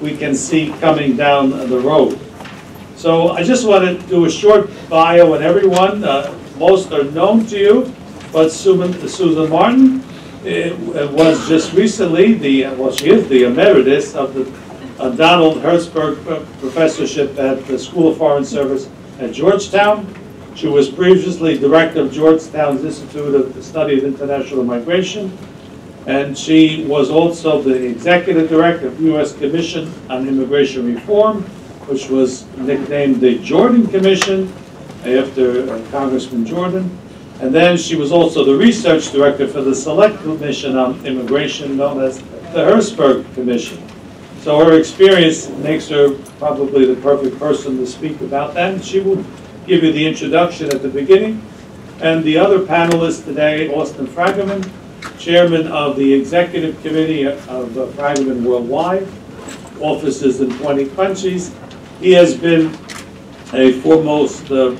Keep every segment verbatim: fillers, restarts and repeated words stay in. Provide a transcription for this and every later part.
we can see coming down the road. So I just want to do a short bio on everyone. Uh, most are known to you, but Susan, Susan Martin it, it was just recently the, well, she is the Emeritus of the uh, Donald Herzberg Professorship at the School of Foreign Service at Georgetown. She was previously Director of Georgetown's Institute of the Study of International Migration, and she was also the Executive Director of the U S Commission on Immigration Reform, which was nicknamed the Jordan Commission after uh, Congressman Jordan. And then she was also the Research Director for the Select Commission on Immigration, known as the Herzberg Commission. So her experience makes her probably the perfect person to speak about that. And she will give you the introduction at the beginning. And the other panelist today, Austin Fragomen, Chairman of the Executive Committee of uh, Fragomen Worldwide, offices in twenty countries. He has been a foremost uh,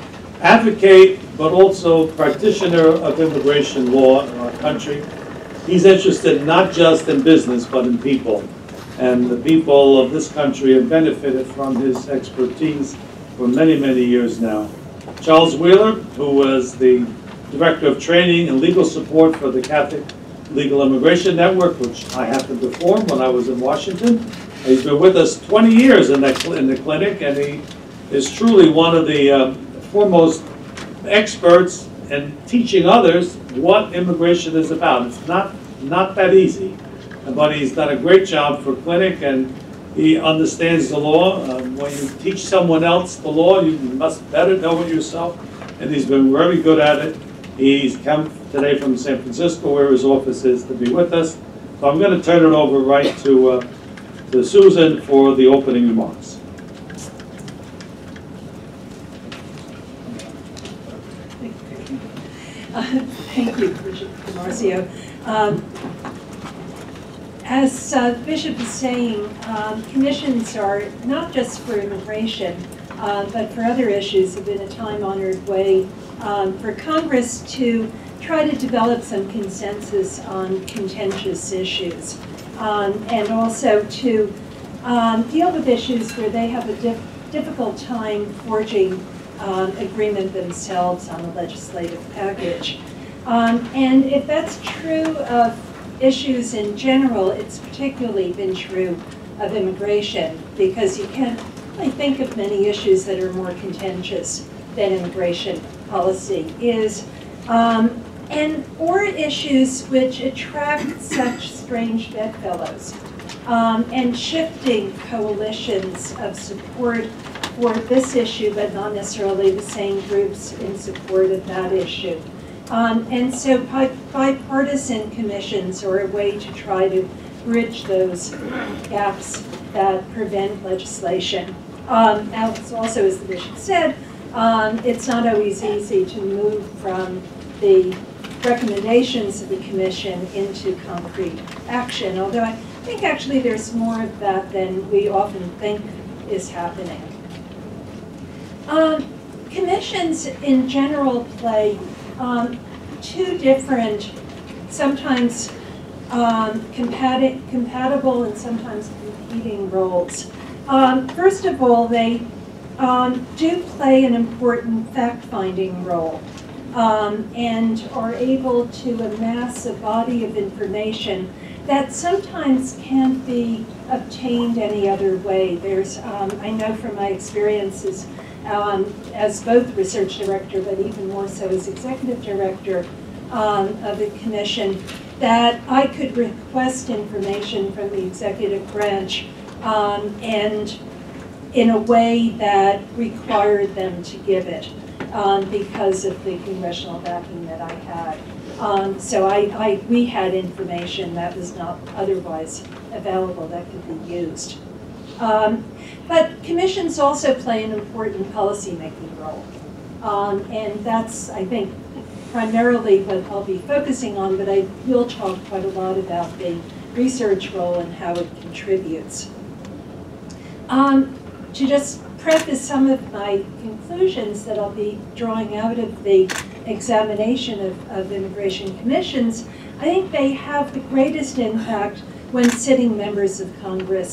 advocate, but also practitioner of immigration law in our country. He's interested not just in business, but in people. And the people of this country have benefited from his expertise for many, many years now. Charles Wheeler, who was the Director of Training and Legal Support for the Catholic Legal Immigration Network, which I happened to form when I was in Washington. He's been with us twenty years in the, in the clinic, and he is truly one of the uh, foremost experts in teaching others what immigration is about. It's not, not that easy, but he's done a great job for clinic, and he understands the law. Um, when you teach someone else the law, you must better know it yourself, and he's been very good at it. He's come today from San Francisco, where his office is, to be with us. So I'm going to turn it over right to, uh, to Susan for the opening remarks. Uh, thank you, Bishop DiMarzio. Um, as uh, Bishop is saying, um, commissions are not just for immigration, uh, but for other issues have been a time-honored way um, for Congress to try to develop some consensus on contentious issues, um, and also to um, deal with issues where they have a dif difficult time forging um, agreement themselves on a legislative package. Um, and if that's true of issues in general, it's particularly been true of immigration, because you can't really think of many issues that are more contentious than immigration policy is, um, and or issues which attract such strange bedfellows, um, and shifting coalitions of support for this issue, but not necessarily the same groups in support of that issue. Um, and so bipartisan commissions are a way to try to bridge those gaps that prevent legislation. Um, also, as the bishop said, um, it's not always easy to move from the recommendations of the commission into concrete action, although I think actually there's more of that than we often think is happening. Um, commissions in general play um, two different, sometimes um, compati compatible and sometimes competing roles. Um, first of all, they um, do play an important fact-finding role, um, and are able to amass a body of information that sometimes can't be obtained any other way. There's, um, I know from my experiences um, as both research director, but even more so as executive director um, of the commission, that I could request information from the executive branch um, and in a way that required them to give it um, because of the congressional backing that I had. Um, so I, I, we had information that was not otherwise available that could be used. Um, but commissions also play an important policy-making role. Um, and that's, I think, primarily what I'll be focusing on, but I will talk quite a lot about the research role and how it contributes. Um, to just preface some of my conclusions that I'll be drawing out of the examination of, of immigration commissions, I think they have the greatest impact when sitting members of Congress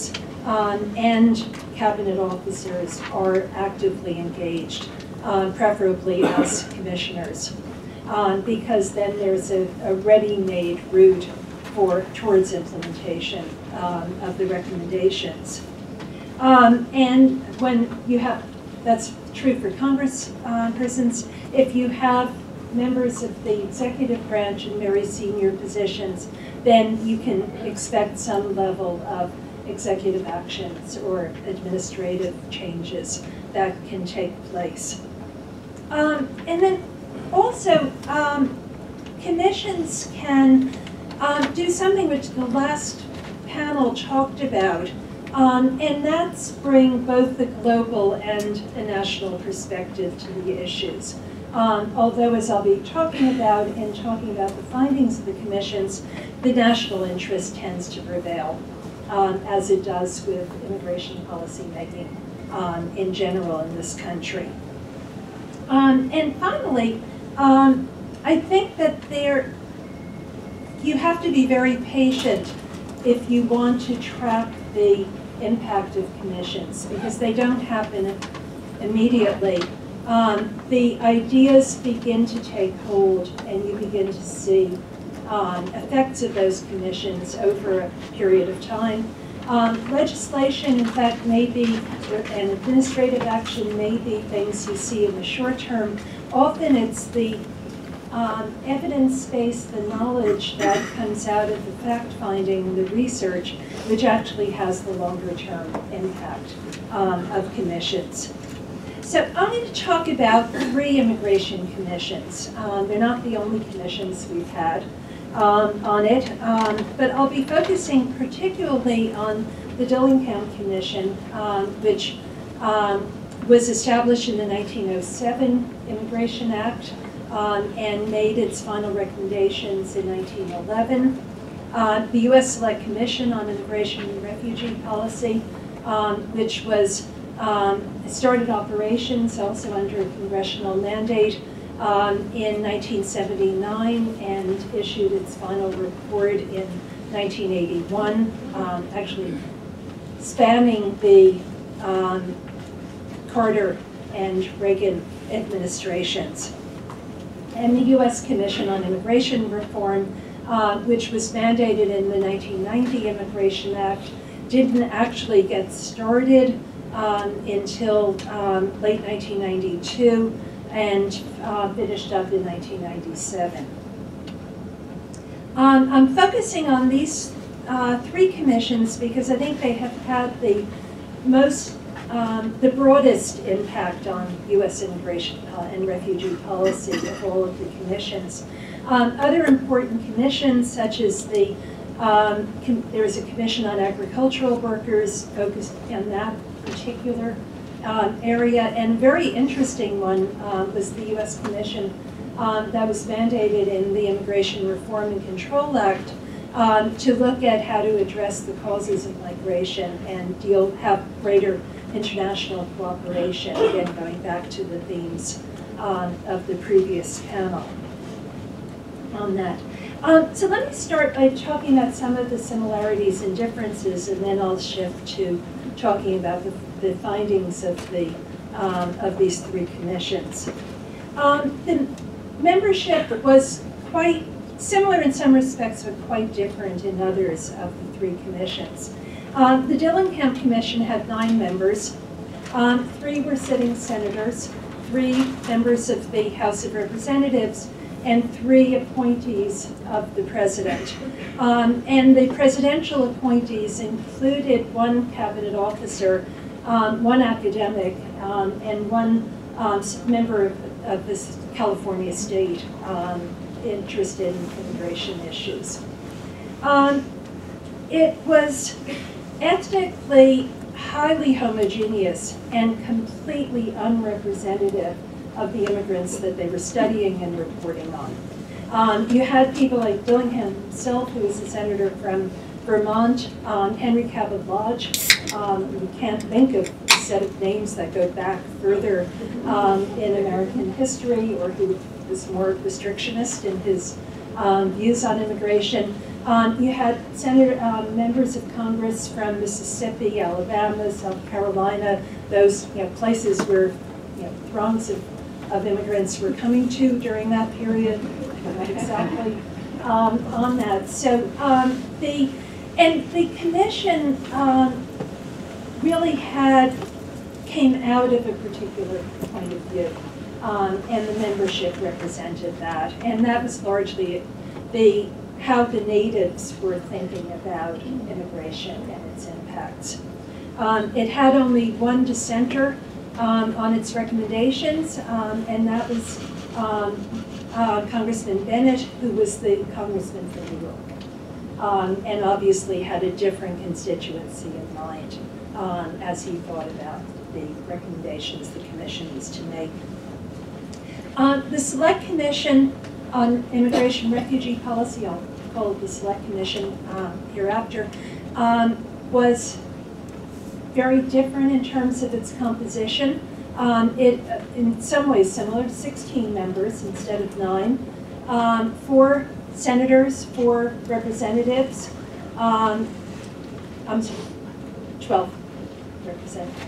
um, and cabinet officers are actively engaged, uh, preferably as commissioners, um, because then there's a, a ready-made route for towards implementation um, of the recommendations. Um, and when you have, that's true for Congress uh, persons, if you have members of the executive branch in very senior positions, then you can expect some level of executive actions or administrative changes that can take place. Um, and then also, um, commissions can um, do something which the last panel talked about, um, and that's bring both the global and a national perspective to the issues. Um, although, as I'll be talking about in talking about the findings of the commissions, the national interest tends to prevail, um, as it does with immigration policy making um, in general in this country. Um, and finally, um, I think that there, you have to be very patient if you want to track the impact of commissions, because they don't happen immediately. Um, the ideas begin to take hold, and you begin to see um, effects of those commissions over a period of time. Um, legislation, in fact, may be, and administrative action may be things you see in the short term. Often it's the um, evidence base, the knowledge that comes out of the fact-finding, the research, which actually has the longer-term impact um, of commissions. So I'm going to talk about three immigration commissions. Um, they're not the only commissions we've had um, on it, um, but I'll be focusing particularly on the Dillingham Commission, um, which um, was established in the nineteen oh seven Immigration Act um, and made its final recommendations in nineteen eleven. Uh, the U S Select Commission on Immigration and Refugee Policy, um, which was Um, started operations also under a congressional mandate um, in nineteen seventy-nine and issued its final report in nineteen eighty-one, um, actually spanning the um, Carter and Reagan administrations. And the U S Commission on Immigration Reform, uh, which was mandated in the nineteen ninety Immigration Act, didn't actually get started Um, until um, late nineteen ninety-two and uh, finished up in nineteen ninety-seven. Um, I'm focusing on these uh, three commissions because I think they have had the most, um, the broadest impact on U S immigration uh, and refugee policy of all of the commissions. Um, other important commissions, such as the, um, there is a commission on agricultural workers focused on that particular um, area, and a very interesting one um, was the U S Commission um, that was mandated in the Immigration Reform and Control Act um, to look at how to address the causes of migration and deal, have greater international cooperation, again going back to the themes um, of the previous panel on that. Um, so let me start by talking about some of the similarities and differences, and then I'll shift to talking about the, the findings of the um, of these three commissions. Um, the membership was quite similar in some respects, but quite different in others of the three commissions. Um, the Dillingham Commission had nine members. Um, three were sitting senators, three members of the House of Representatives, and three appointees of the president. Um, and the presidential appointees included one cabinet officer, um, one academic, um, and one um, member of, of this California state um, interested in immigration issues. Um, it was ethnically highly homogeneous and completely unrepresentative of the immigrants that they were studying and reporting on. Um, you had people like Dillingham himself, who was a senator from Vermont, um, Henry Cabot Lodge. Um, you can't think of a set of names that go back further um, in American history, or who was more restrictionist in his um, views on immigration. Um, you had senator, um, members of Congress from Mississippi, Alabama, South Carolina, those you know, places where you know, throngs of, of immigrants were coming to during that period. Not exactly um, on that. So um, the and the commission um, really had came out of a particular point of view, um, and the membership represented that, and that was largely the how the natives were thinking about immigration and its impacts. Um, it had only one dissenter um, on its recommendations, um, and that was um, uh, Congressman Bennett, who was the congressman from New York, um, and obviously had a different constituency in mind um, as he thought about the recommendations the commission was to make. Um, the Select Commission on Immigration Refugee Policy, I'll call it the Select Commission um, hereafter, um, was very different in terms of its composition. Um, it, uh, in some ways, similar to sixteen members instead of nine. Um, four senators, four representatives. Um, I'm sorry, twelve representatives.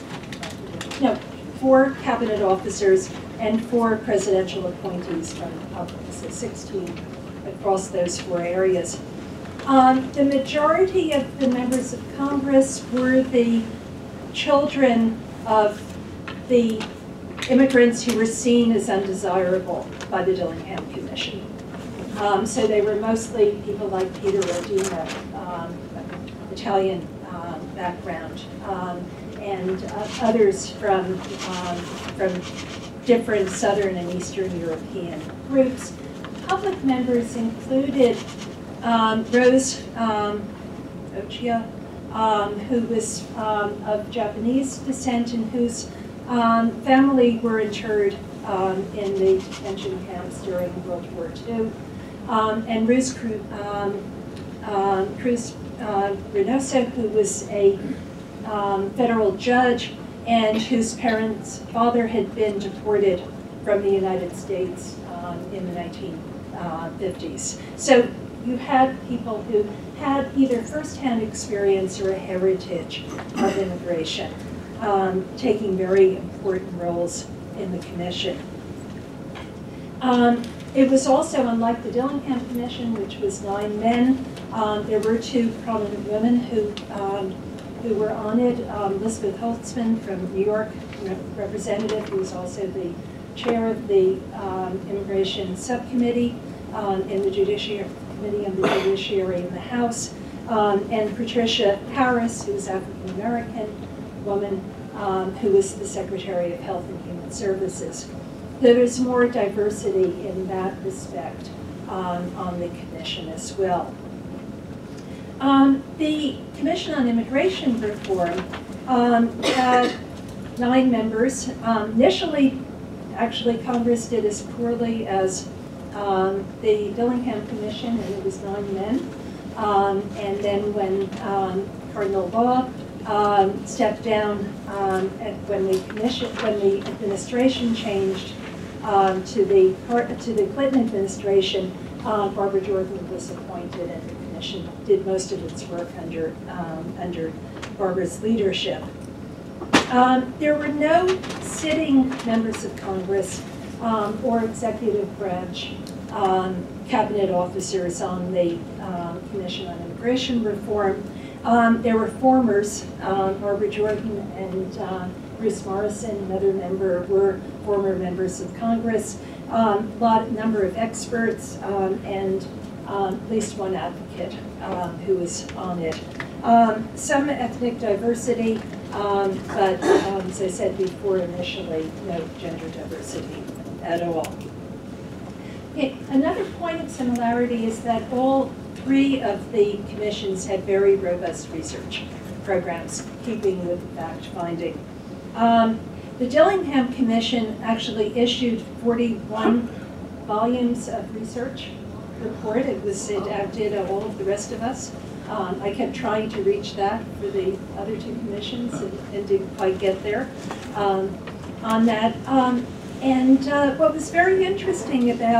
No, four cabinet officers and four presidential appointees from the public, so sixteen across those four areas. Um, the majority of the members of Congress were the children of the immigrants who were seen as undesirable by the Dillingham Commission. Um, so they were mostly people like Peter Rodina, um, Italian um, background, um, and uh, others from, um, from different Southern and Eastern European groups. Public members included um, Rose um, Ochia, um, who was um, of Japanese descent and whose um, family were interred um, in the detention camps during World War Two, um, and Ruth Cruz, um, um, Cruz uh, Reynoso, who was a um, federal judge and whose parents' father had been deported from the United States um, in the nineteen fifties. So you had people who had either firsthand experience or a heritage of immigration, um, taking very important roles in the commission. Um, it was also, unlike the Dillingham Commission, which was nine men, um, there were two prominent women who um, who were on it. Um, Elizabeth Holtzman from New York, representative, who was also the chair of the um, Immigration Subcommittee um, in the Judiciary Committee on the Judiciary in the House, um, and Patricia Harris, who was African American woman, um, who was the Secretary of Health and Human Services. There was more diversity in that respect um, on the commission as well. Um, the Commission on Immigration Reform um, had nine members. Um, initially, actually, Congress did as poorly as um, the Dillingham Commission, and it was nine men. Um, and then when um, Cardinal Law um, stepped down, um, when the commission, when the administration changed um, to the to the Clinton administration, um, Barbara Jordan was appointed, and the commission did most of its work under um, under Barbara's leadership. Um, there were no sitting members of Congress um, or executive branch um, cabinet officers on the um, Commission on Immigration Reform. Um, there were formers, um, Barbara Jordan and uh, Bruce Morrison, another member, were former members of Congress. Um, a lot, number of experts, um, and um, at least one advocate um, who was on it. Um, some ethnic diversity, um, but um, as I said before, initially, no gender diversity at all. Okay, another point of similarity is that all three of the commissions had very robust research programs, keeping with fact-finding. Um, the Dillingham Commission actually issued forty-one volumes of research report. It was, it outdid all of the rest of us. Um, I kept trying to reach that for the other two commissions and, and didn't quite get there um, on that. Um, and uh, what was very interesting about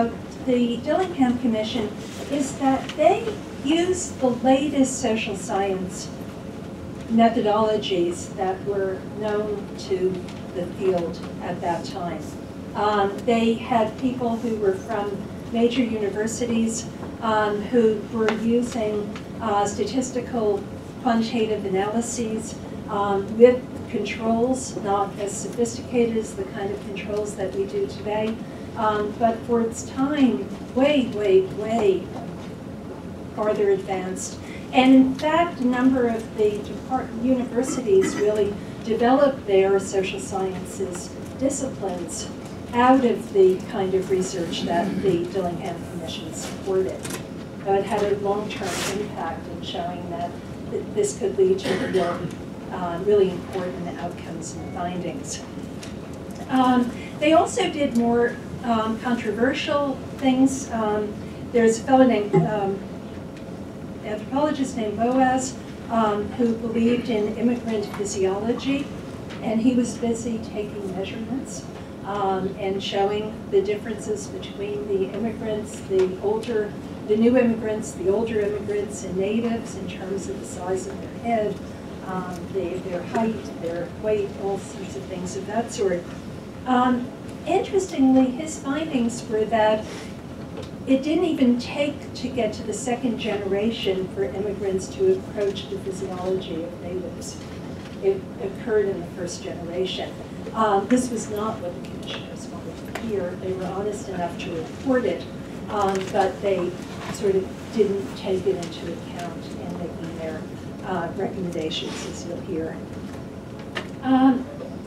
the Dillingham Commission is that they use the latest social science methodologies that were known to the field at that time. Um, they had people who were from major universities um, who were using uh, statistical quantitative analyses um, with controls, not as sophisticated as the kind of controls that we do today, um, but for its time, way, way, way farther advanced. And in fact, a number of the depart universities really developed their social sciences disciplines out of the kind of research that the Dillingham Commission supported. So it had a long-term impact in showing that th this could lead to real, uh, really important outcomes and findings. Um, they also did more um, controversial things. Um, there's a fellow named, um, anthropologist named Boaz, um, who believed in immigrant physiology, and he was busy taking measurements um, and showing the differences between the immigrants, the older, the new immigrants, the older immigrants, and natives in terms of the size of their head, um, the, their height, their weight, all sorts of things of that sort. Um, interestingly, his findings were that it didn't even take to get to the second generation for immigrants to approach the physiology of natives. It occurred in the first generation. Um, this was not what the commissioners wanted to hear. They were honest enough to report it, um, but they sort of didn't take it into account in making their uh, recommendations, as you'll hear. Um,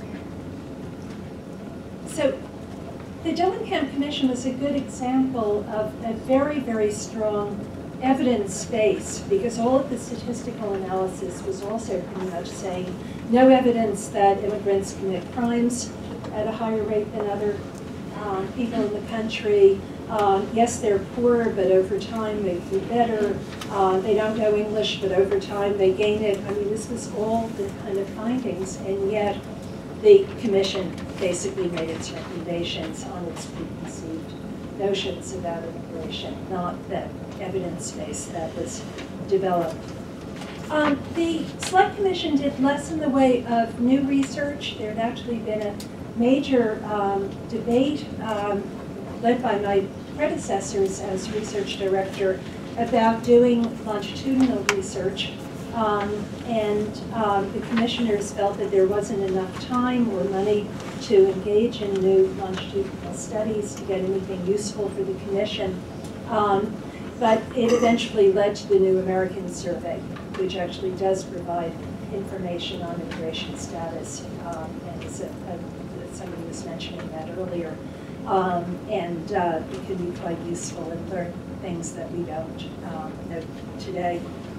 so. The Dillingham Commission was a good example of a very, very strong evidence base, because all of the statistical analysis was also pretty much saying no evidence that immigrants commit crimes at a higher rate than other um, people in the country. Um, yes, they're poor, but over time they do better. Uh, they don't know English, but over time they gain it. I mean, this was all the kind of findings, and yet the commission basically made its recommendations on its preconceived notions about immigration, not that evidence base that was developed. Um, the Select Commission did less in the way of new research. There had actually been a major um, debate um, led by my predecessors as research director about doing longitudinal research. Um, and um, the commissioners felt that there wasn't enough time or money to engage in new longitudinal studies to get anything useful for the commission. Um, but it eventually led to the New American Survey, which actually does provide information on immigration status. Um, and as a, a, somebody was mentioning that earlier. Um, and uh, it can be quite useful and learn things that we don't um, know today.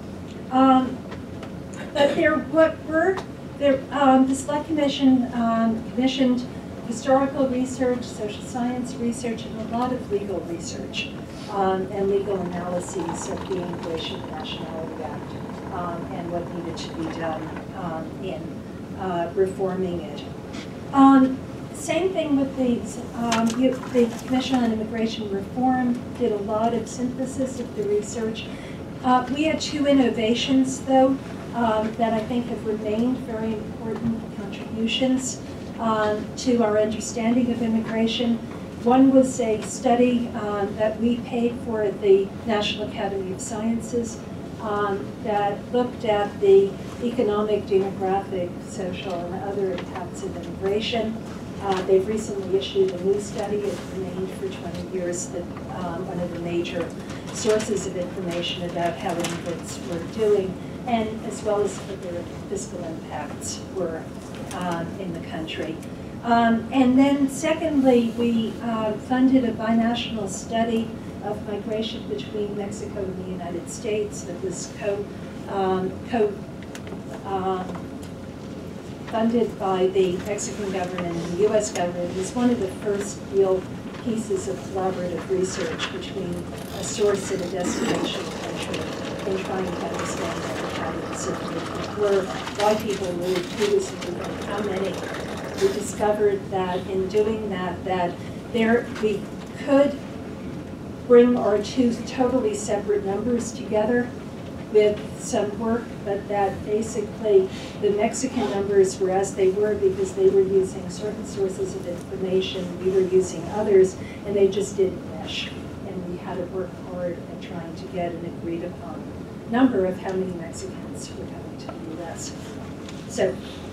Um, but there what were there um, the Select Commission um, commissioned historical research, social science research, and a lot of legal research um, and legal analyses of the Immigration and Nationality Act um, and what needed to be done um, in uh, reforming it. Um, same thing with the um, you, the Commission on Immigration Reform did a lot of synthesis of the research. Uh, we had two innovations, though, um, that I think have remained very important contributions um, to our understanding of immigration. One was a study um, that we paid for at the National Academy of Sciences um, that looked at the economic, demographic, social, and other impacts of immigration. Uh, they've recently issued a new study. It remained for twenty years that um, one of the major sources of information about how immigrants were doing, and as well as what their fiscal impacts were um, in the country. Um, and then secondly, we uh, funded a binational study of migration between Mexico and the United States that was co, um, co um, funded by the Mexican government and the U S government. It was one of the first real pieces of collaborative research between a source and a destination country in trying to understand what the patterns of movement were, why people moved, who was moving, how many. We discovered that in doing that, that there we could bring our two totally separate numbers together with some work, but that basically the Mexican numbers were as they were because they were using certain sources of information, we were using others, and they just didn't mesh. And we had to work hard at trying to get an agreed upon number of how many Mexicans were coming to the U S. So,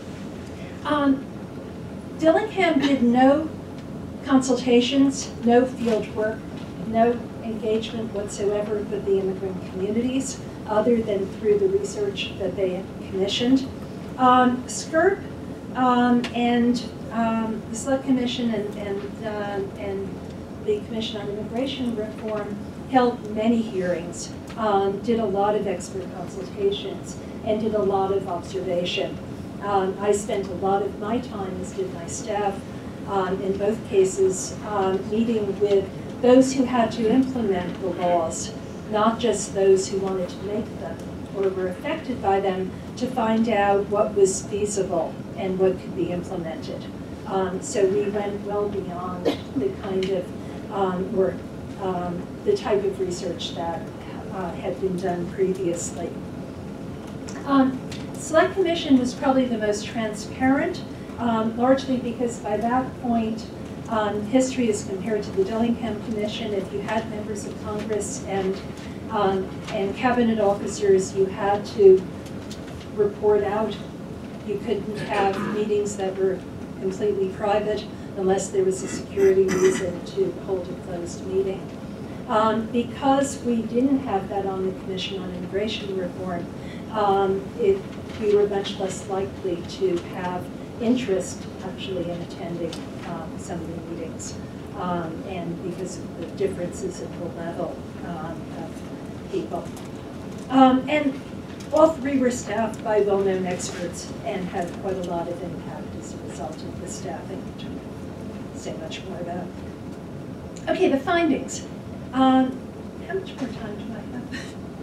um, Dillingham did no consultations, no field work, no engagement whatsoever with the immigrant communities, other than through the research that they had commissioned. Um, S C R P um, and um, the Select Commission and, and, uh, and the Commission on Immigration Reform held many hearings, um, did a lot of expert consultations, and did a lot of observation. Um, I spent a lot of my time, as did my staff, um, in both cases, um, meeting with those who had to implement the laws, not just those who wanted to make them or were affected by them, to find out what was feasible and what could be implemented. Um, so we went well beyond the kind of um, work, um, the type of research that uh, had been done previously. Um, Select Commission was probably the most transparent, um, largely because by that point, Um, history is compared to the Dillingham Commission. If you had members of Congress and, um, and cabinet officers, you had to report out. You couldn't have meetings that were completely private unless there was a security reason to hold a closed meeting. Um, because we didn't have that on the Commission on Immigration Reform, um, it, we were much less likely to have interest actually in attending um, some of the meetings, um, and because of the differences in the level um, of people. Um, and all three were staffed by well-known experts and had quite a lot of impact as a result of the staffing, which I won't say much more about. Okay, the findings. Um, how much more time do I have?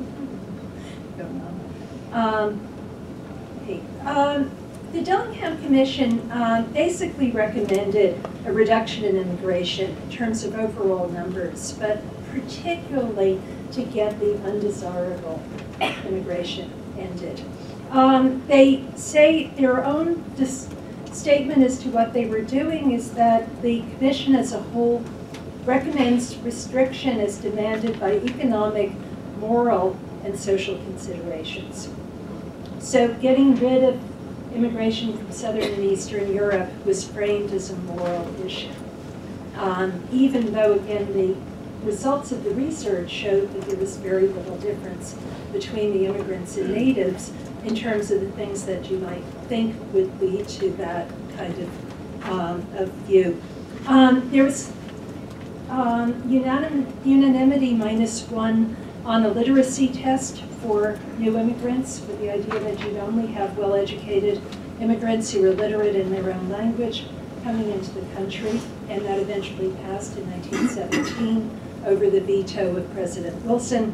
Going on. Um, okay. Um, The Dillingham Commission uh, basically recommended a reduction in immigration in terms of overall numbers, but particularly to get the undesirable immigration ended. Um, they say their own statement as to what they were doing is that the Commission as a whole recommends restriction as demanded by economic, moral, and social considerations. So getting rid of immigration from Southern and Eastern Europe was framed as a moral issue. Um, even though, again, the results of the research showed that there was very little difference between the immigrants and natives in terms of the things that you might think would lead to that kind of, um, of view. Um, there was um, unanim unanimity minus one on a literacy test for new immigrants, with the idea that you'd only have well-educated immigrants who were literate in their own language coming into the country, and that eventually passed in nineteen seventeen over the veto of President Wilson.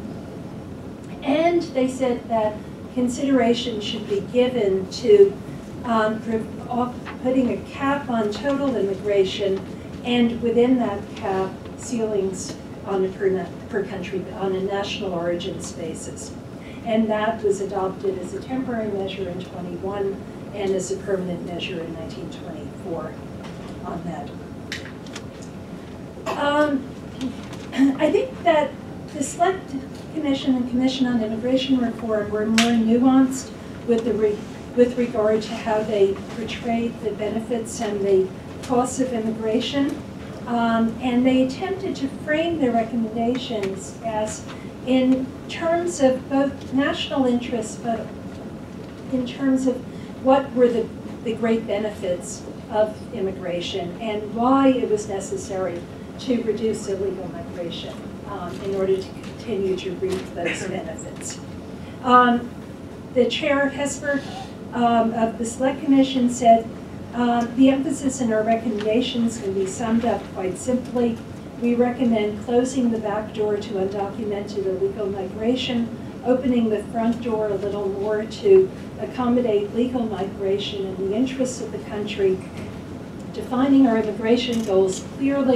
And they said that consideration should be given to um, putting a cap on total immigration, and within that cap, ceilings on a per, per country, on a national origins basis. And that was adopted as a temporary measure in twenty-one and as a permanent measure in nineteen twenty-four on that. Um, I think that the Select Commission and Commission on Immigration Reform were more nuanced with, the re with regard to how they portrayed the benefits and the costs of immigration. Um, and they attempted to frame their recommendations as in terms of both national interests, but in terms of what were the, the great benefits of immigration and why it was necessary to reduce illegal migration um, in order to continue to reap those benefits. Um, the chair of Herzberg um, of the Select Commission said, Um, the emphasis in our recommendations can be summed up quite simply. We recommend closing the back door to undocumented illegal migration, opening the front door a little more to accommodate legal migration in the interests of the country, defining our immigration goals clearly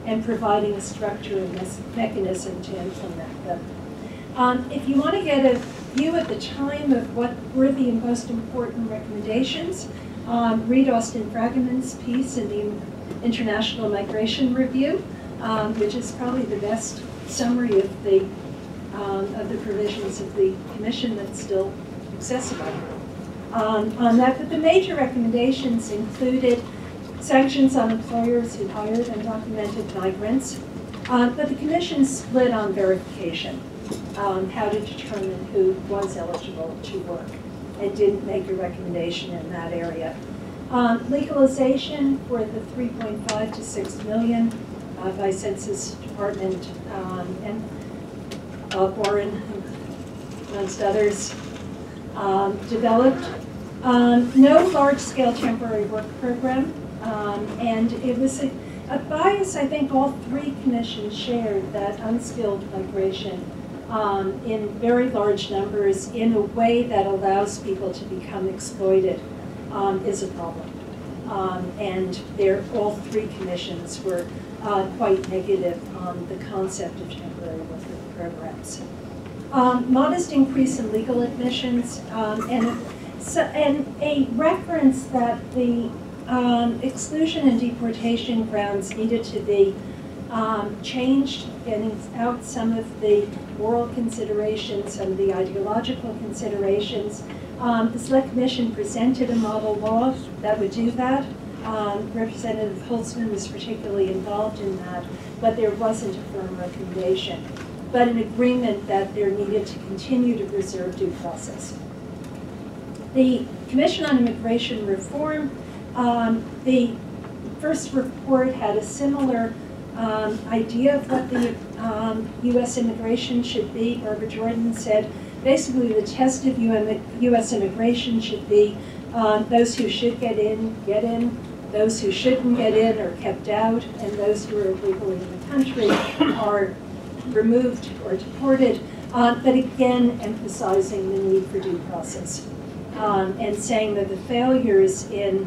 and providing a structure and this mechanism to implement them. Um, if you want to get a view at the time of what were the most important recommendations, um, read Austin Fragomen's piece in the International Migration Review, um, which is probably the best summary of the um, of the provisions of the Commission that's still accessible. Um, on that, but the major recommendations included sanctions on employers who hired undocumented migrants, uh, but the Commission split on verification, um, how to determine who was eligible to work, and didn't make a recommendation in that area. Um, legalization for the three point five to six million uh, by Census Department um, and uh, Warren, amongst others, um, developed. Um, no large-scale temporary work program, um, and it was a, a bias I think all three commissions shared, that unskilled migration um, in very large numbers in a way that allows people to become exploited um, is a problem. Um, and they're, all three commissions were uh, quite negative on the concept of temporary work programs. Um, modest increase in legal admissions, um, and So, and a reference that the um, exclusion and deportation grounds needed to be um, changed, getting out some of the moral considerations, some of the ideological considerations. Um, the Select Commission presented a model law that would do that. Um, Representative Holtzman was particularly involved in that, but there wasn't a firm recommendation, but an agreement that there needed to continue to preserve due process. The Commission on Immigration Reform, um, the first report had a similar um, idea of what the um, U S immigration should be. Barbara Jordan said, basically the test of U S immigration should be um, those who should get in, get in, those who shouldn't get in are kept out, and those who are illegally in the country are removed or deported, uh, but again emphasizing the need for due process. Um, and saying that the failures in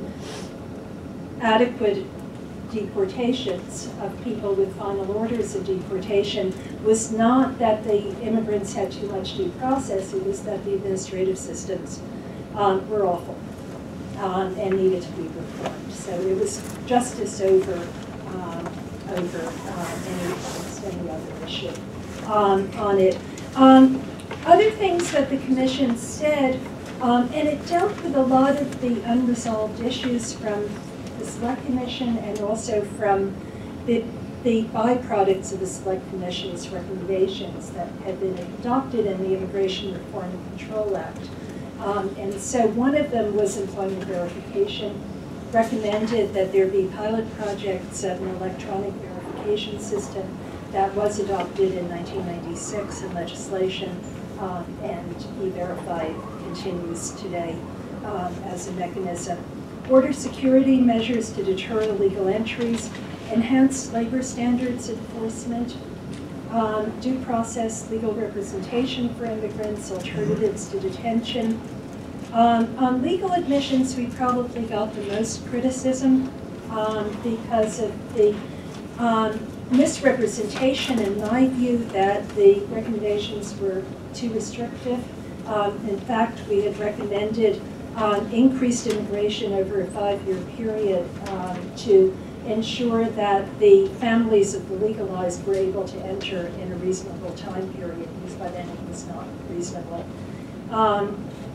adequate deportations of people with final orders of deportation was not that the immigrants had too much due process, it was that the administrative systems um, were awful um, and needed to be reformed. So it was justice over, um, over uh, any, any other issue um, on it. Um, other things that the Commission said, Um, and it dealt with a lot of the unresolved issues from the Select Commission and also from the, the byproducts of the Select Commission's recommendations that had been adopted in the Immigration Reform and Control Act. Um, and so one of them was employment verification, recommended that there be pilot projects of an electronic verification system that was adopted in nineteen ninety-six in legislation, um, and E-Verify continues today um, as a mechanism. Border security measures to deter illegal entries, enhanced labor standards enforcement, um, due process, legal representation for immigrants, alternatives to detention. Um, on legal admissions, we probably got the most criticism um, because of the um, misrepresentation, in my view, that the recommendations were too restrictive. Um, in fact, we had recommended um, increased immigration over a five-year period um, to ensure that the families of the legalized were able to enter in a reasonable time period, because by then it was not reasonable. Um,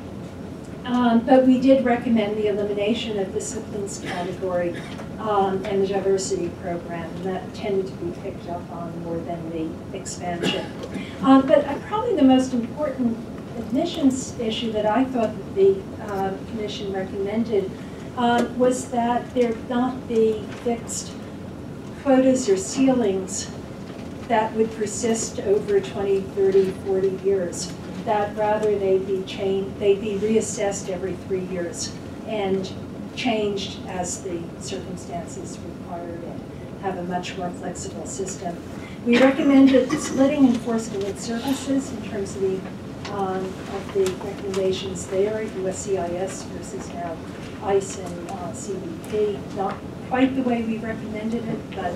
um, but we did recommend the elimination of disciplines category um, and the diversity program, and that tended to be picked up on more than the expansion. Um, but uh, probably the most important admissions issue that I thought that the uh, Commission recommended um, was that there not be fixed quotas or ceilings that would persist over twenty, thirty, forty years, that rather they be changed, they be reassessed every three years and changed as the circumstances required it, have a much more flexible system. We recommended splitting enforcement services in terms of the Um, of the recommendations there, U S C I S versus now ICE and uh, C B P. Not quite the way we recommended it, but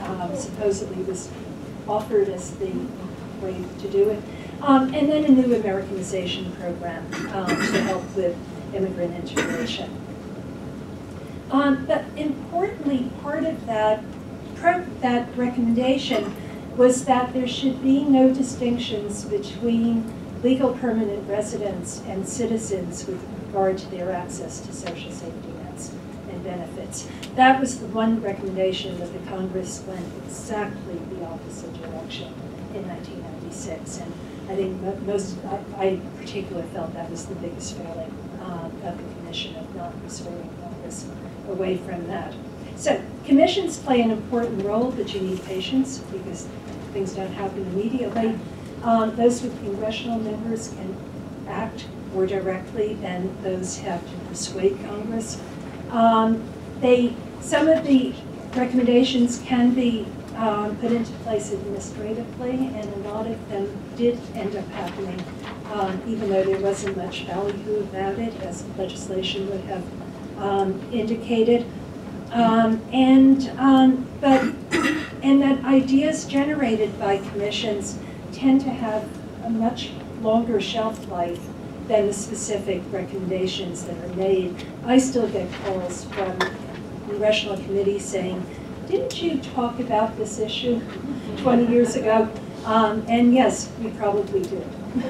um, supposedly was offered as the way to do it. Um, and then a new Americanization program um, to help with immigrant integration. Um, but importantly, part of that, pro that recommendation was that there should be no distinctions between legal permanent residents and citizens with regard to their access to social safety nets and benefits. That was the one recommendation that the Congress went exactly the opposite direction in nineteen ninety-six. And I think most, I, I particularly felt that was the biggest failing um, of the Commission, of not persuading Congress away from that. So commissions play an important role, but you need patience because things don't happen immediately. Um, those with congressional members can act more directly than those have to persuade Congress. Um, they, some of the recommendations can be um, put into place administratively, and a lot of them did end up happening, um, even though there wasn't much value about it, as legislation would have um, indicated. Um, and um, but and that ideas generated by commissions tend to have a much longer shelf life than the specific recommendations that are made. I still get calls from congressional committees saying, "Didn't you talk about this issue twenty years ago?" Um, and yes, we probably did.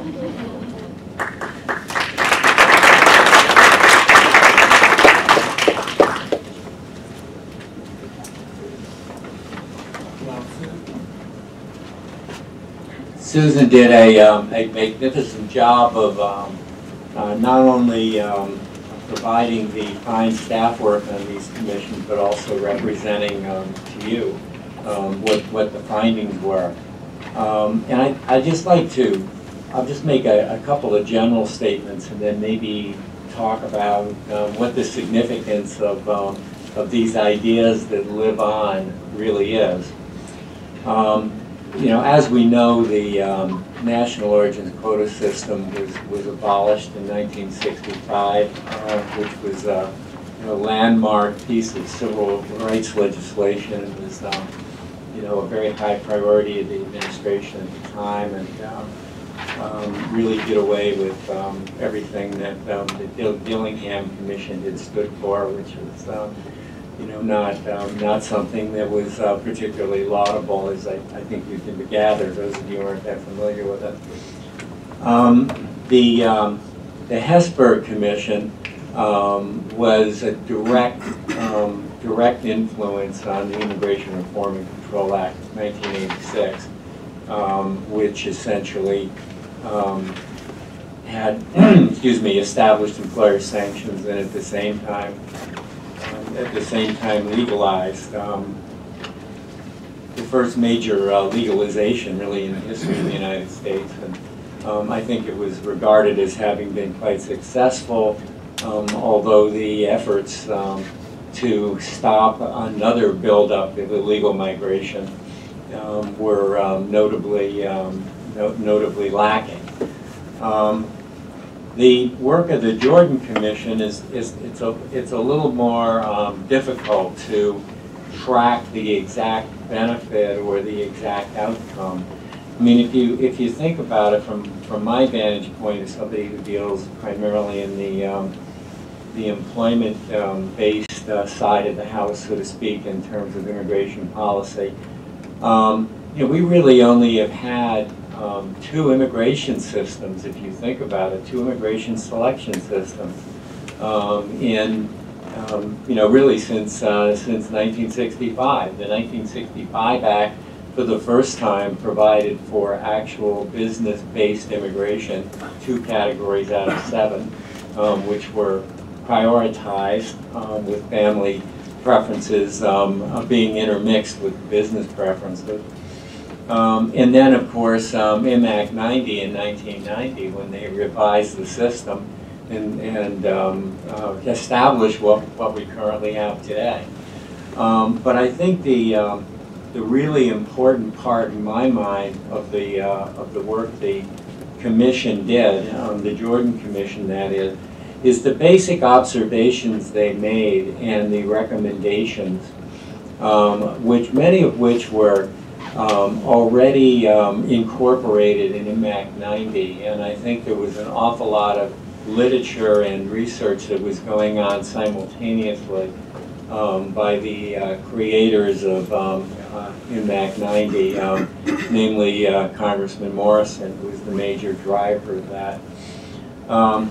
Susan did a, um, a magnificent job of um, uh, not only um, providing the fine staff work on these commissions, but also representing um, to you um, what, what the findings were. Um, and I, I'd just like to, I'll just make a, a couple of general statements and then maybe talk about um, what the significance of, um, of these ideas that live on really is. Um, You know, as we know, the um, national origins quota system was, was abolished in nineteen sixty-five, uh, which was a you know, landmark piece of civil rights legislation. It was, um, you know, a very high priority of the administration at the time, and um, um, really did away with um, everything that um, the Dillingham Commission had stood for, which was um, you know, not um, not something that was uh, particularly laudable, as I, I think you can gather, those of you who aren't that familiar with it. Um, the, um, the Herzberg Commission um, was a direct, um, direct influence on the Immigration Reform and Control Act of nineteen eighty-six, um, which essentially um, had, excuse me, established employer sanctions and at the same time at the same time legalized um, the first major uh, legalization really in the history of the United States. And um, I think it was regarded as having been quite successful, um, although the efforts um, to stop another buildup of illegal migration um, were um, notably, um, no notably lacking. Um, The work of the Jordan Commission is, is it's, a, it's a little more um, difficult to track the exact benefit or the exact outcome. I mean, if you, if you think about it from, from my vantage point as somebody who deals primarily in the, um, the employment-based um, uh, side of the house, so to speak, in terms of immigration policy, um, you know, we really only have had Um, two immigration systems, if you think about it, two immigration selection systems um, in, um, you know, really since, uh, since nineteen sixty-five. The nineteen sixty-five Act, for the first time, provided for actual business-based immigration, two categories out of seven, um, which were prioritized um, with family preferences um, being intermixed with business preferences. Um, and then, of course, um, M A C ninety in nineteen ninety, when they revised the system and, and um, uh, established what, what we currently have today. Um, but I think the, um, the really important part in my mind of the, uh, of the work the Commission did, um, the Jordan Commission that is, is the basic observations they made and the recommendations um, which many of which were um, already um, incorporated in I M A C ninety, and I think there was an awful lot of literature and research that was going on simultaneously um, by the uh, creators of um, uh, I M A C ninety, um, namely uh, Congressman Morrison, who was the major driver of that. Um,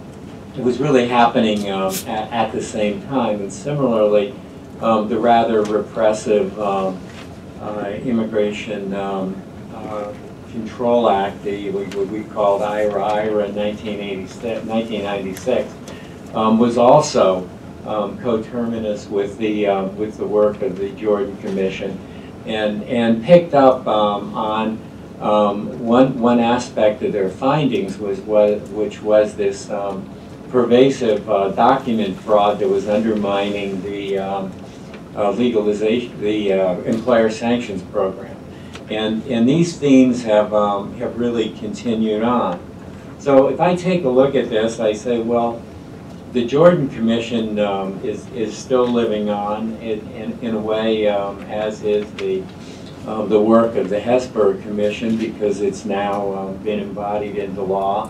it was really happening um, at, at the same time, and similarly, um, the rather repressive um, uh, Immigration um, uh, Control Act, the, what we called I R A, I R A in nineteen ninety-six, um, was also um, coterminous with the um, with the work of the Jordan Commission, and and picked up um, on um, one one aspect of their findings was was which was this um, pervasive uh, document fraud that was undermining the um, uh, legalization, the uh, employer sanctions program. And, and these themes have, um, have really continued on. So if I take a look at this, I say, well, the Jordan Commission um, is, is still living on in, in, in a way, um, as is the, uh, the work of the Herzberg Commission, because it's now um, been embodied into law.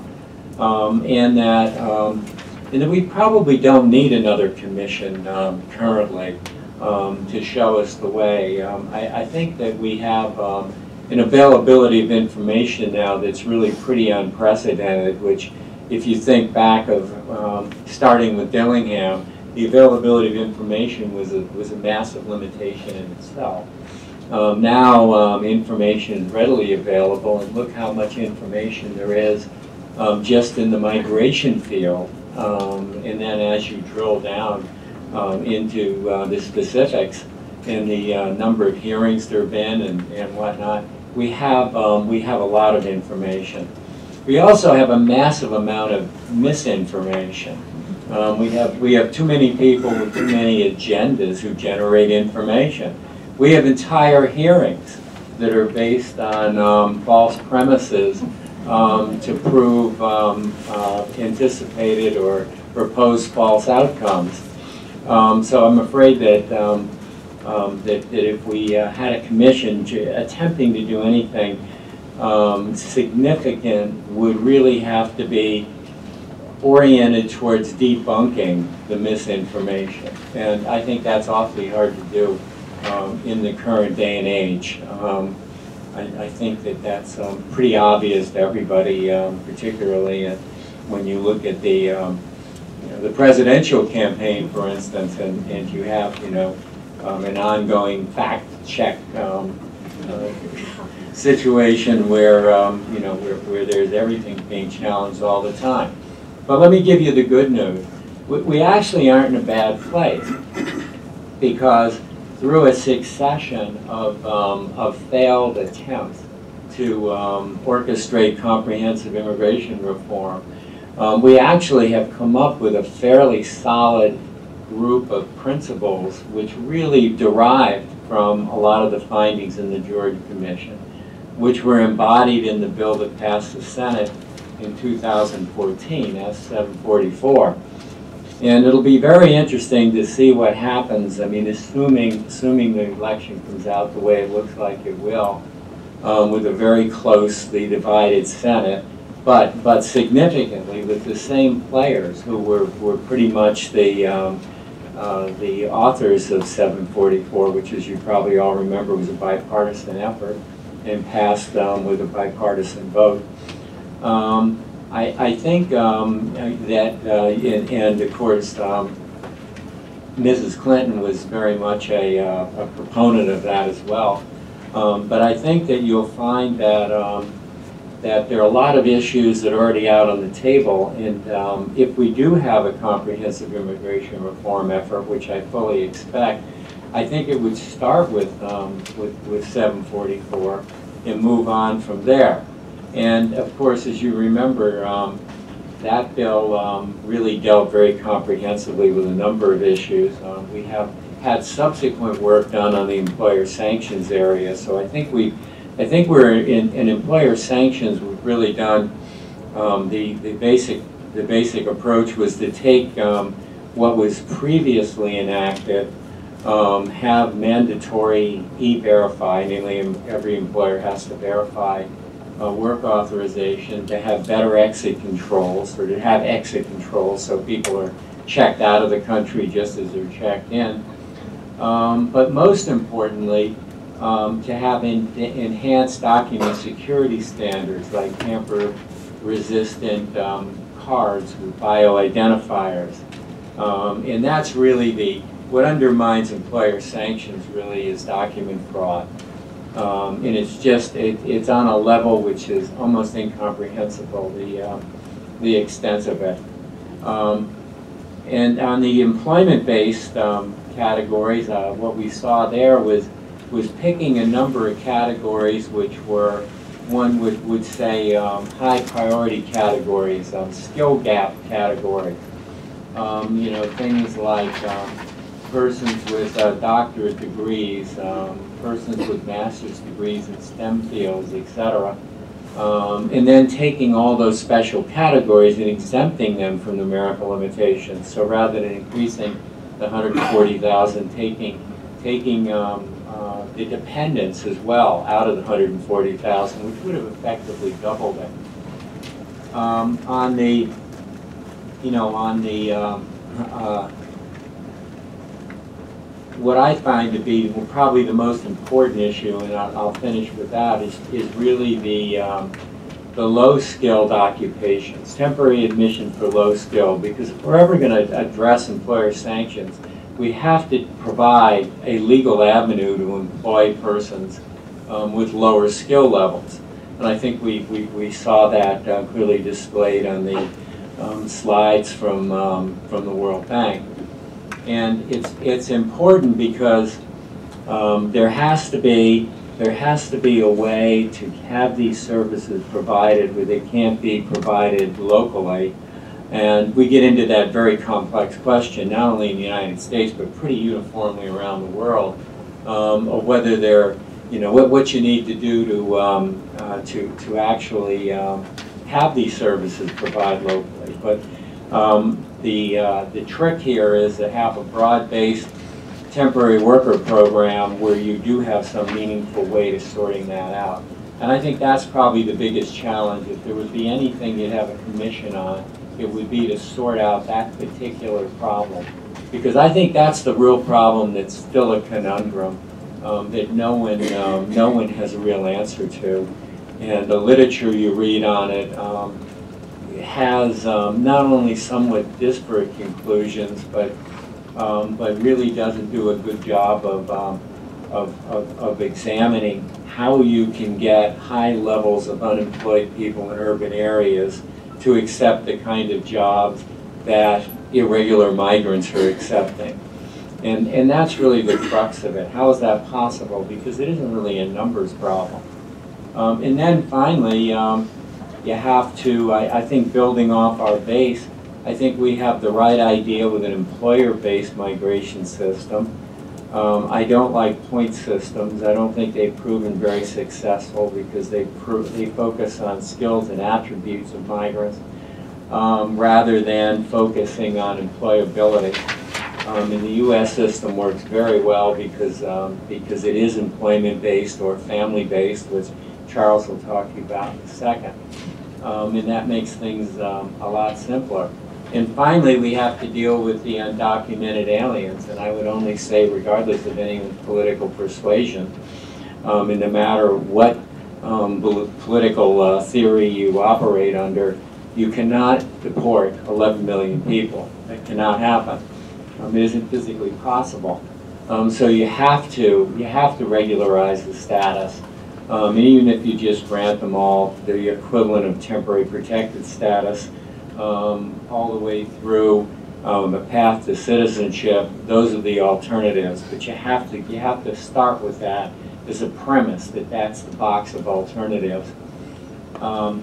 Um, and, that, um, and that we probably don't need another commission um, currently. Um, to show us the way. Um, I, I think that we have um, an availability of information now that's really pretty unprecedented, which if you think back of um, starting with Dillingham, the availability of information was a, was a massive limitation in itself. Um, now um, information is readily available, and look how much information there is um, just in the migration field. Um, and then as you drill down Um, into uh, the specifics and the uh, number of hearings there have been and, and whatnot, we have, um, we have a lot of information. We also have a massive amount of misinformation. Um, we, have, we have too many people with too many agendas who generate information. We have entire hearings that are based on um, false premises um, to prove um, uh, anticipated or proposed false outcomes. Um, so I'm afraid that, um, um, that, that if we uh, had a commission to, attempting to do anything um, significant would really have to be oriented towards debunking the misinformation. And I think that's awfully hard to do um, in the current day and age. Um, I, I think that that's um, pretty obvious to everybody, um, particularly uh, when you look at the um, You know, the presidential campaign, for instance, and, and you have, you know, um, an ongoing fact check um, uh, situation where, um, you know, where, where there's everything being challenged all the time. But let me give you the good news. We, we actually aren't in a bad place, because through a succession of, um, of failed attempts to um, orchestrate comprehensive immigration reform, Um, we actually have come up with a fairly solid group of principles which really derived from a lot of the findings in the Jordan Commission, which were embodied in the bill that passed the Senate in two thousand fourteen, S seven forty-four. And it'll be very interesting to see what happens. I mean, assuming, assuming the election comes out the way it looks like it will, um, with a very closely divided Senate, But, but significantly with the same players who were, were pretty much the, um, uh, the authors of seven forty-four, which, as you probably all remember, was a bipartisan effort and passed um, with a bipartisan vote. Um, I, I think um, that, uh, and, and of course, um, Missus Clinton was very much a, uh, a proponent of that as well. Um, but I think that you'll find that um, that there are a lot of issues that are already out on the table, and um, if we do have a comprehensive immigration reform effort, which I fully expect, I think it would start with, um, with, with seven forty-four and move on from there. And of course, as you remember, um, that bill um, really dealt very comprehensively with a number of issues. Um, we have had subsequent work done on the employer sanctions area, so I think we I think we're in, in employer sanctions. We've really done um, the the basic the basic approach was to take um, what was previously enacted um, have mandatory e-verify, namely every employer has to verify uh, work authorization, to have better exit controls, or to have exit controls so people are checked out of the country just as they're checked in. Um, but most importantly, um, to have in, enhanced document security standards like tamper-resistant um, cards with bioidentifiers. Um, and that's really the, what undermines employer sanctions really is document fraud. Um, and it's just, it, it's on a level which is almost incomprehensible, the, um, the extent of it. Um, and on the employment-based um, categories, uh, what we saw there was, was picking a number of categories which were, one would, would say um, high priority categories, um, skill gap categories. Um, you know, things like um, persons with uh, doctorate degrees, um, persons with master's degrees in STEM fields, et cetera. Um, and then taking all those special categories and exempting them from numerical limitations. So rather than increasing the one hundred forty thousand, taking, taking um, uh, the dependents as well out of the one hundred forty thousand, which would have effectively doubled it. Um, on the You know, on the, um, uh, what I find to be probably the most important issue, and I'll, I'll finish with that, is, is really the, um, the low-skilled occupations, temporary admission for low-skilled, because if we're ever going to address employer sanctions, we have to provide a legal avenue to employ persons um, with lower skill levels. And I think we, we, we saw that uh, clearly displayed on the Um, slides from um, from the World Bank, and it's it's important because um, there has to be there has to be a way to have these services provided where they can't be provided locally, and we get into that very complex question not only in the United States but pretty uniformly around the world um, of whether they're you know what what you need to do to um, uh, to to actually um, have these services provided locally. But um, the, uh, the trick here is to have a broad-based temporary worker program where you do have some meaningful way to sorting that out. And I think that's probably the biggest challenge. If there would be anything you'd have a commission on, it would be to sort out that particular problem. Because I think that's the real problem that's still a conundrum um, that no one, um, no one has a real answer to. And the literature you read on it um, has um, not only somewhat disparate conclusions, but um, but really doesn't do a good job of, um, of, of of examining how you can get high levels of unemployed people in urban areas to accept the kind of jobs that irregular migrants are accepting. And and that's really the crux of it. How is that possible? Because it isn't really a numbers problem. Um, and then finally, um, you have to, I, I think building off our base, I think we have the right idea with an employer-based migration system. Um, I don't like point systems. I don't think they've proven very successful because they, pro they focus on skills and attributes of migrants um, rather than focusing on employability. Um, and the U S system works very well because, um, because it is employment-based or family-based, which Charles will talk to you about in a second. Um, and that makes things um, a lot simpler. And finally, we have to deal with the undocumented aliens. And I would only say, regardless of anyone's political persuasion, um, and no matter what um, political uh, theory you operate under, you cannot deport eleven million people. That cannot happen. Um, it isn't physically possible. Um, so you have to, you have to regularize the status. Um, and even if you just grant them all the equivalent of temporary protected status, um, all the way through um, a path to citizenship, those are the alternatives. But you have to, you have to start with that as a premise that that's the box of alternatives. Um,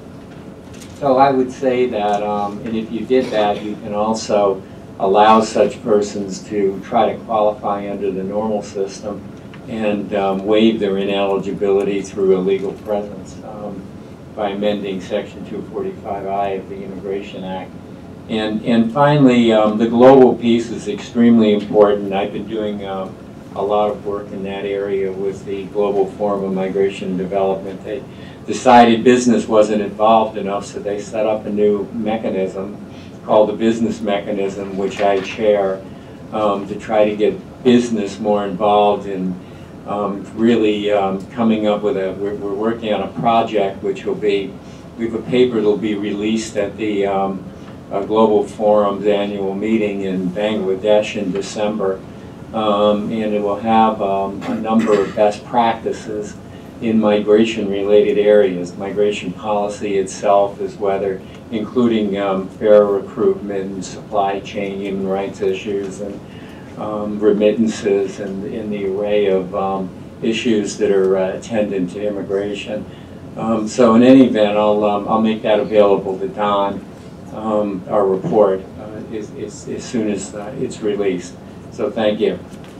so I would say that, um, and if you did that, you can also allow such persons to try to qualify under the normal system and um, waive their ineligibility through a legal presence um, by amending Section two forty-five I of the Immigration Act. And, and finally, um, the global piece is extremely important. I've been doing um, a lot of work in that area with the Global Forum on Migration and Development. They decided business wasn't involved enough, so they set up a new mechanism called the Business Mechanism, which I chair, um, to try to get business more involved in um, really um, coming up with a, we're, we're working on a project which will be, we have a paper that will be released at the um, uh, Global Forum's annual meeting in Bangladesh in December, um, and it will have um, a number of best practices in migration-related areas, migration policy itself, as whether, including um, fair recruitment and supply chain human rights issues and um, remittances and in the array of um, issues that are uh, attendant to immigration. Um, so in any event, I'll, um, I'll make that available to Don, um, our report, uh, is, is, as soon as uh, it's released. So thank you.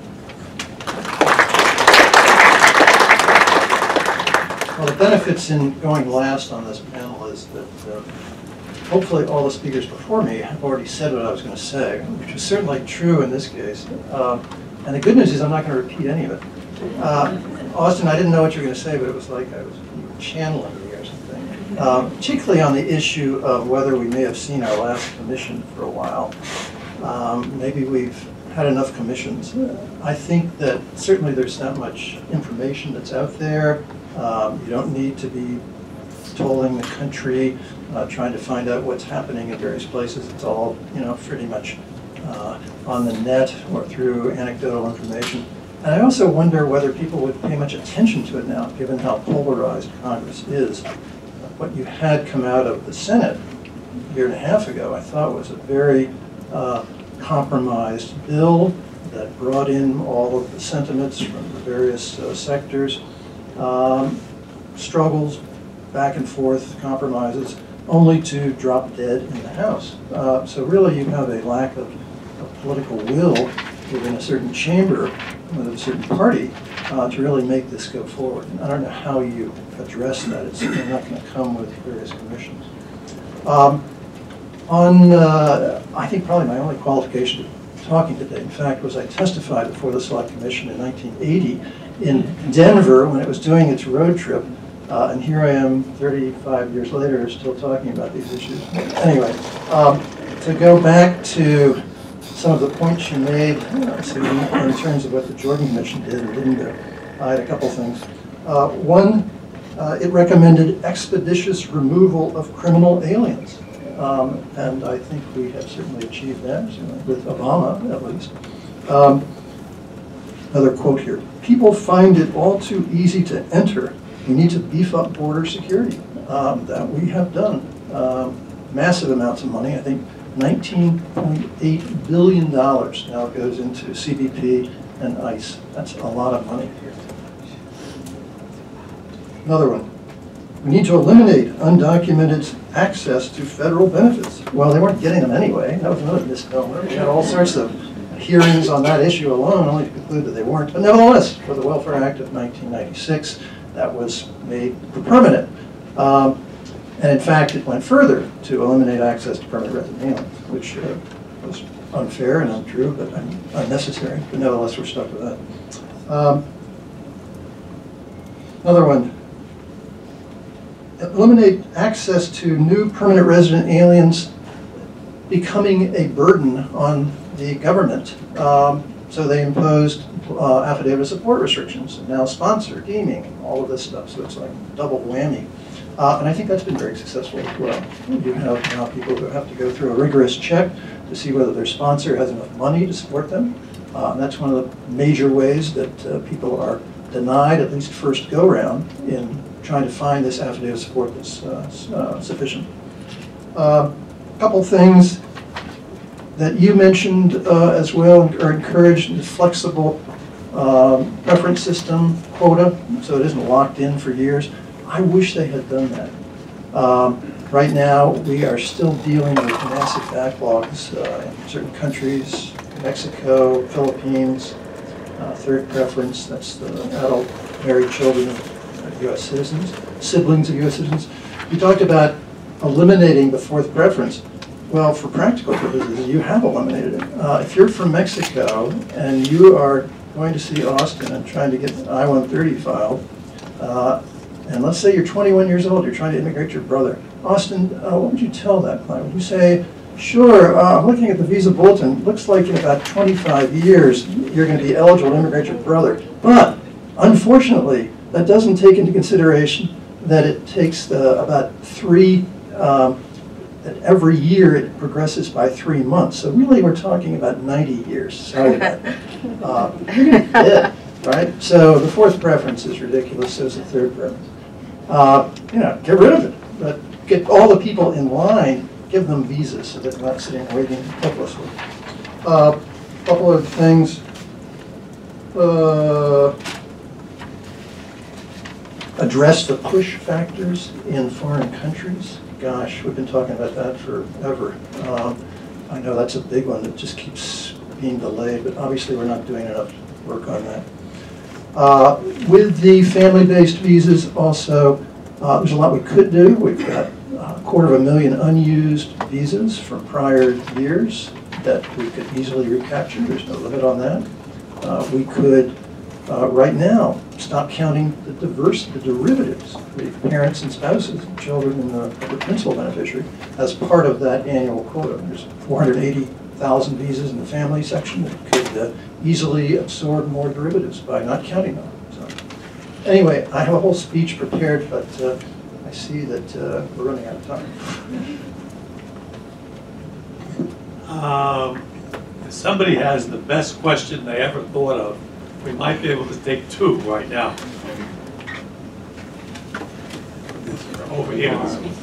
Well, the benefits in going last on this panel is that uh, hopefully all the speakers before me have already said what I was going to say, which is certainly true in this case. Uh, and the good news is I'm not going to repeat any of it. Uh, Austin, I didn't know what you were going to say, but it was like I was channeling you or something. Uh, particularly on the issue of whether we may have seen our last commission for a while. Um, maybe we've had enough commissions. I think that certainly there's not much information that's out there. Um, you don't need to be tolling the country, uh, trying to find out what's happening in various places. It's all, you know, pretty much uh, on the net or through anecdotal information. And I also wonder whether people would pay much attention to it now, given how polarized Congress is. What you had come out of the Senate a year and a half ago, I thought was a very uh, compromised bill that brought in all of the sentiments from the various uh, sectors. Um, struggles, back and forth, compromises, only to drop dead in the House. Uh, so really you have a lack of, of political will within a certain chamber, within a certain party, uh, to really make this go forward. And I don't know how you address that. It's certainly not going to come with various commissions. Um, on, uh, I think probably my only qualification to talking today, in fact, was I testified before the Select Commission in nineteen eighty in Denver when it was doing its road trip, uh, and here I am thirty-five years later still talking about these issues. Anyway, um, to go back to some of the points you made uh, so in terms of what the Jordan Commission did and didn't do, I had a couple things. Uh, one, uh, it recommended expeditious removal of criminal aliens. Um, and I think we have certainly achieved that, with Obama at least. Um, another quote here. People find it all too easy to enter. We need to beef up border security. Um, that we have done. Um, massive amounts of money. I think nineteen point eight billion dollars now goes into C B P and ICE. That's a lot of money. Another one. We need to eliminate undocumented access to federal benefits. Well, they weren't getting them anyway. That was another misnomer. We had all sorts of hearings on that issue alone, only to conclude that they weren't. But nevertheless, for the Welfare Act of nineteen ninety-six, that was made permanent. Um, and in fact, it went further to eliminate access to permanent resident aliens, which uh, was unfair and untrue, but unnecessary. But nevertheless, we're stuck with that. Um, another one. Eliminate access to new permanent resident aliens becoming a burden on the government. Um, so they imposed uh, affidavit of support restrictions, now sponsor, deeming, all of this stuff. So it's like double whammy. Uh, and I think that's been very successful as well. You have now people who have to go through a rigorous check to see whether their sponsor has enough money to support them. Uh, and that's one of the major ways that uh, people are denied, at least first go-round, in trying to find this affidavit of support that's uh, uh, sufficient. A uh, couple things that you mentioned uh, as well are encouraged the flexible um, preference system quota, so it isn't locked in for years. I wish they had done that. Um, right now, we are still dealing with massive backlogs uh, in certain countries, Mexico, Philippines, uh, third preference, that's the adult married children of U S citizens, siblings of U S citizens. You talked about eliminating the fourth preference. Well, for practical purposes, you have eliminated it. Uh, if you're from Mexico and you are going to see Austin and trying to get an I one thirty filed, uh, and let's say you're twenty-one years old, you're trying to immigrate your brother. Austin, uh, what would you tell that client? Would you say, sure, uh, looking at the visa bulletin, looks like in about twenty-five years you're going to be eligible to immigrate your brother. But unfortunately, that doesn't take into consideration that it takes the, about three, um, that every year it progresses by three months. So really we're talking about ninety years. Sorry about that. Uh, you're going to be dead, right? So the fourth preference is ridiculous, so is the third preference. Uh, you know, get rid of it, but get all the people in line, give them visas so that they're not sitting waiting helplessly. A uh, couple of things. Uh, address the push factors in foreign countries. Gosh, we've been talking about that forever. Um, I know that's a big one that just keeps being delayed, but obviously we're not doing enough work on that. Uh, with the family-based visas also, uh, there's a lot we could do. We've got a quarter of a million unused visas from prior years that we could easily recapture. There's no limit on that. Uh, we could, uh, right now, stop counting the diverse, the derivatives, the parents and spouses, and children and the, the principal beneficiary, as part of that annual quota. There's four hundred eighty thousand visas in the family section that could uh, easily absorb more derivatives by not counting them. So, anyway, I have a whole speech prepared, but uh, I see that uh, we're running out of time. Um, if somebody has the best question they ever thought of, we might be able to take two right now. Over here.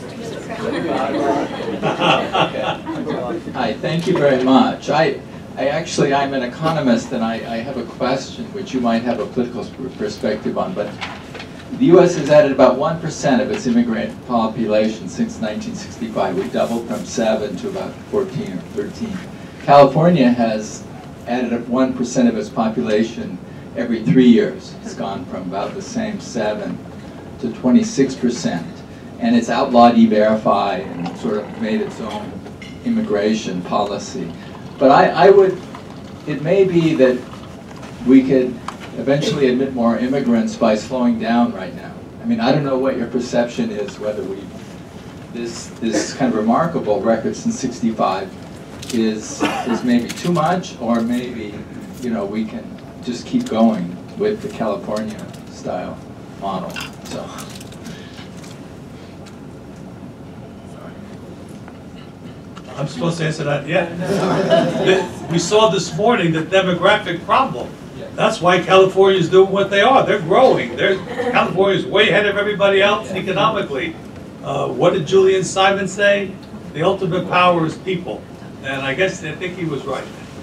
Hi, thank you very much. I, I actually, I'm an economist, and I, I have a question which you might have a political perspective on, but the U S has added about one percent of its immigrant population since nineteen sixty-five. We doubled from seven to about fourteen or thirteen. California has added up one percent of its population every three years. It's gone from about the same seven to twenty-six percent. And it's outlawed E-Verify and sort of made its own immigration policy. But I, I would, it may be that we could eventually admit more immigrants by slowing down right now. I mean, I don't know what your perception is, whether we, this, this kind of remarkable record since sixty-five is, is maybe too much, or maybe, you know, we can just keep going with the California style model. So. I'm supposed to answer that? Yeah. We saw this morning the demographic problem. That's why California is doing what they are. They're growing. They're, California is way ahead of everybody else economically. Uh, what did Julian Simon say? The ultimate power is people. And I guess I think he was right.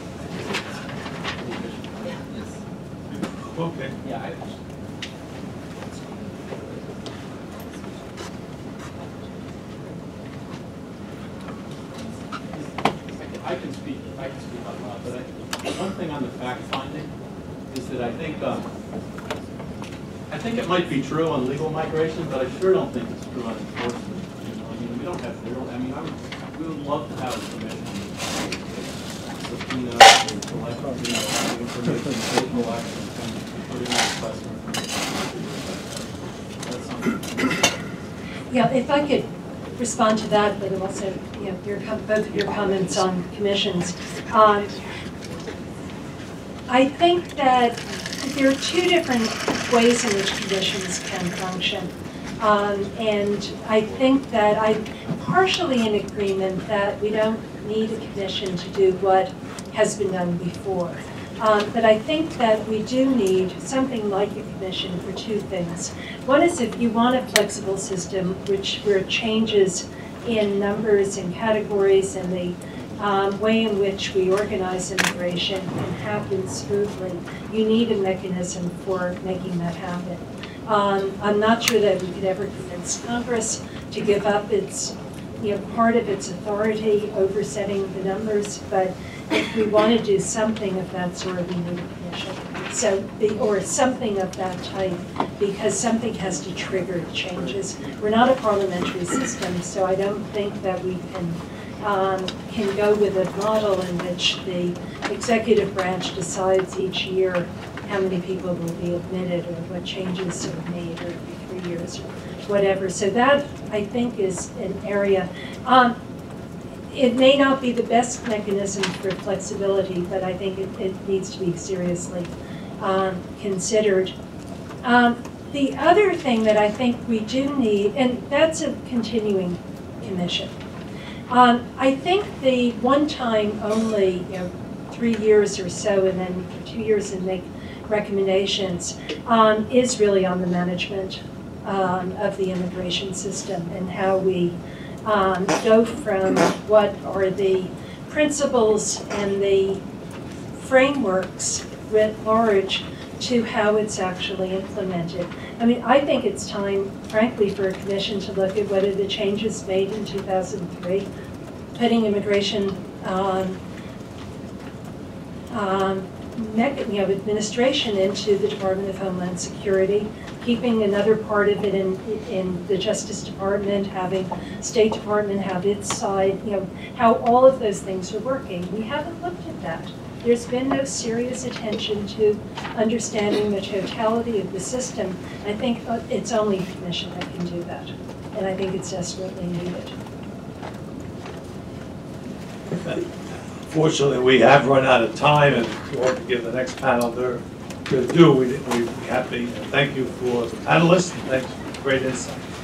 Okay. Yeah, I, I can speak. I can speak out loud. But I, one thing on the fact finding is that I think um, I think it might be true on legal migration, but I sure don't think it's true on enforcement. You know, I mean, we don't have real. I mean, I would, we would love to have permission to subpoena and collect, you know, information, take collection, and put in a request for information. That's something. Yeah, if I could respond to that, but also, you know, your, both of your comments on commissions. Um, I think that there are two different ways in which commissions can function. Um, and I think that I'm partially in agreement that we don't need a commission to do what has been done before. Um, but I think that we do need something like a commission for two things. One is if you want a flexible system which where changes in numbers and categories and the um, way in which we organize immigration can happen smoothly, you need a mechanism for making that happen. Um, I'm not sure that we could ever convince Congress to give up its, you know, part of its authority over setting the numbers, but if we want to do something of that sort, we need a commission. So, the, or something of that type, because something has to trigger changes. We're not a parliamentary system, so I don't think that we can um, can go with a model in which the executive branch decides each year how many people will be admitted, or what changes are made, or every three years, or whatever. So that, I think, is an area. Um, it may not be the best mechanism for flexibility, but I think it, it needs to be seriously um, considered. Um, the other thing that I think we do need, and that's a continuing commission. Um, I think the one time only, you know, three years or so, and then for two years and make recommendations, um, is really on the management um, of the immigration system and how we um, go from what are the principles and the frameworks writ large to how it's actually implemented. I mean, I think it's time, frankly, for a commission to look at what are the changes made in two thousand three, putting immigration um, um, you know, administration into the Department of Homeland Security, keeping another part of it in, in the Justice Department, having State Department have its side, you know, how all of those things are working. We haven't looked at that. There's been no serious attention to understanding the totality of the system. I think it's only the commission that can do that, and I think it's desperately needed. Fortunately, we have run out of time, and we want to give the next panel their, their due. We, we, we happy. Thank you for the panelists, and thanks for great insight.